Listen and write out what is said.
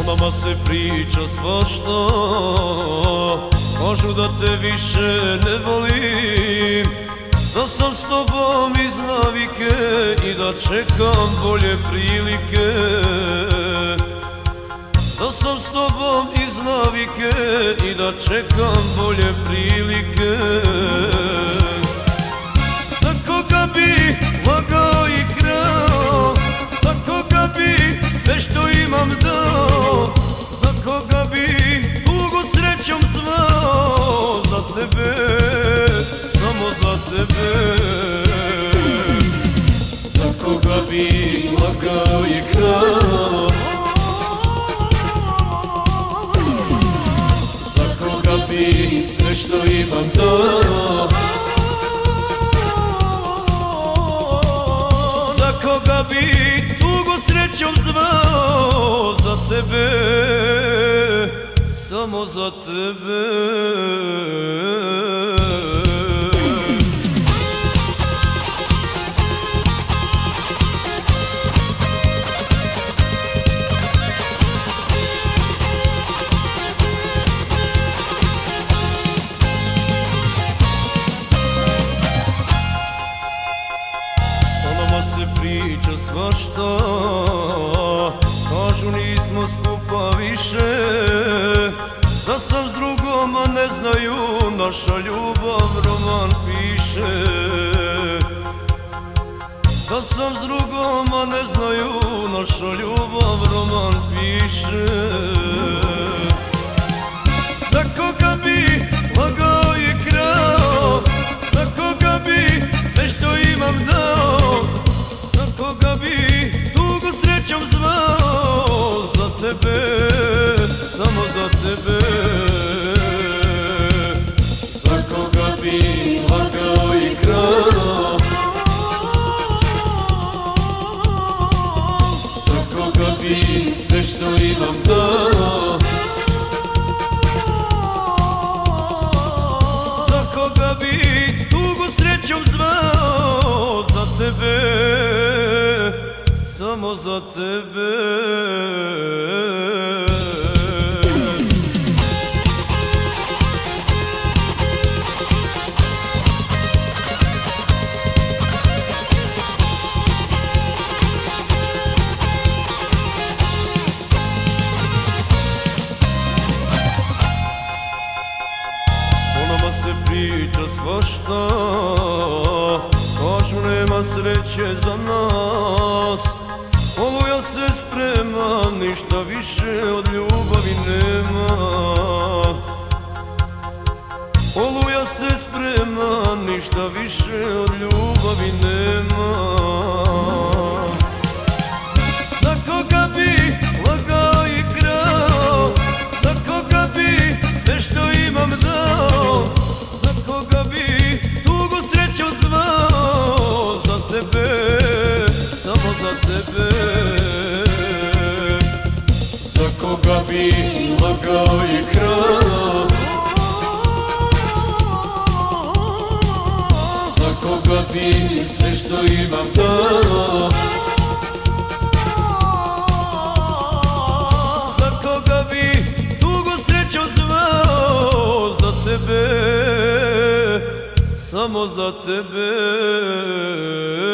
nama se priča svašta, kažu da te više ne volim, da sam s tobom iz navike i da čekam bolje prilike. Da sam s tobom iz navike i da čekam bolje prilike. Za koga bi lagao i krao, za koga bi sve što imam dao, za koga bi tugu srećom zvao, za tebe, samo za tebe. Za koga bi lagao i krao, za koga bi sve što imam dao, za koga bi tugu srećom zvao, za tebe, samo za tebe. Priča svašta, kažu nismo skupa više, da sam s drugom, a ne znaju, naša ljubav roman piše. Da sam s drugom, a ne znaju, naša ljubav roman piše. Za koga bi lagao i krao, za koga bi sve što imam dao, koga bi tugu srećom zvao, za tebe, samo za tebe. Za koga bi lagao i krao, za koga bi sve što imam dao, za koga bi tugu srećom zvao, za tebe, samo za tebe. O nama se priča svašta, kažu nema sreće za nas. Oluja se sprema, ništa više od ljubavi nema. Oluja se sprema, ništa više od ljubavi nema. Za koga bi lagao i krao, za koga bi sve što imam dao, za koga bi tugu srećom zvao, za tebe, samo za tebe. Za koga bi lagao i krao, za koga bi sve što imam dao, za koga bi tugu srećom zvao, za tebe, samo za tebe.